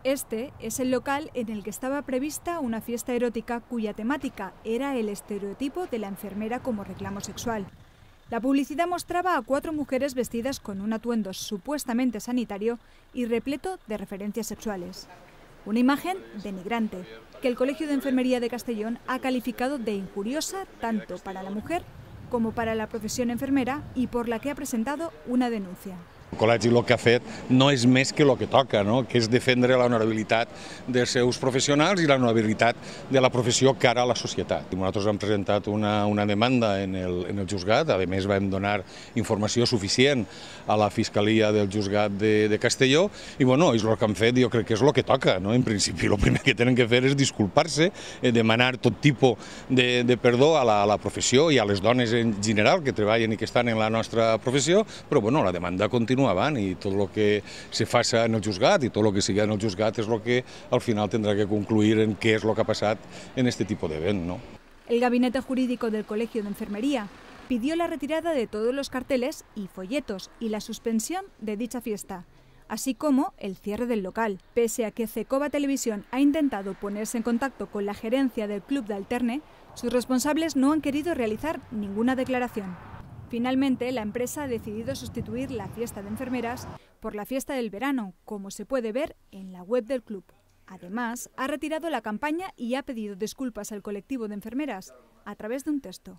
Este es el local en el que estaba prevista una fiesta erótica cuya temática era el estereotipo de la enfermera como reclamo sexual. La publicidad mostraba a 4 mujeres vestidas con un atuendo supuestamente sanitario y repleto de referencias sexuales. Una imagen denigrante, que el Colegio de Enfermería de Castellón ha calificado de injuriosa tanto para la mujer como para la profesión enfermera y por la que ha presentado una denuncia. El col·legi el que ha fet no és més que el que toca, no? Que és defendre l'honorabilitat dels seus professionals i l'honorabilitat de la professió cara a la societat. Nosaltres hem presentat una demanda en el juzgat, a més vam donar informació suficient a la Fiscalia del Juzgat de Castelló i bueno, és el que han fet, jo crec que és el que toca, no? En principi el primer que tenen que fer és disculpar-se, demanar tot tipus de perdó a la professió i a les dones en general que treballen i que estan en la nostra professió, però bueno, la demanda continua avant i tot el que se faça en el juzgat i tot el que sigui en el juzgat és el que al final tindrà que concluir en què és el que ha passat en este tipus d'event, ¿no? El gabinete jurídico del Colegio de Enfermería pidió la retirada de todos los carteles y folletos y la suspensión de dicha fiesta, así como el cierre del local, pese a que Cecova Televisión ha intentado ponerse en contacto con la gerencia del Club de Alterne, sus responsables no han querido realizar ninguna declaración. Finalmente, la empresa ha decidido sustituir la fiesta de enfermeras por la fiesta del verano, como se puede ver en la web del club. Además, ha retirado la campaña y ha pedido disculpas al colectivo de enfermeras a través de un texto.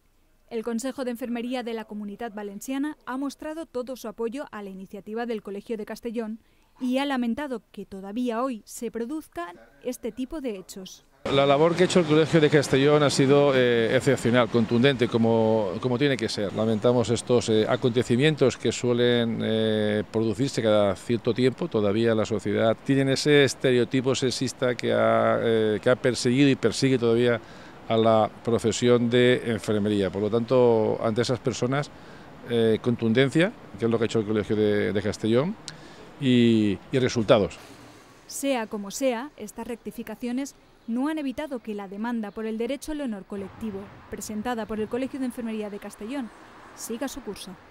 El Consejo de Enfermería de la Comunitat Valenciana ha mostrado todo su apoyo a la iniciativa del Colegio de Castellón y ha lamentado que todavía hoy se produzcan este tipo de hechos. La labor que ha hecho el Colegio de Castellón ha sido excepcional, contundente, como tiene que ser. Lamentamos estos acontecimientos que suelen producirse cada cierto tiempo. Todavía la sociedad tiene ese estereotipo sexista que ha perseguido y persigue todavía a la profesión de enfermería. Por lo tanto, ante esas personas, contundencia, que es lo que ha hecho el Colegio de Castellón, y resultados. Sea como sea, estas rectificaciones no han evitado que la demanda por el derecho al honor colectivo, presentada por el Colegio de Enfermería de Castellón, siga su curso.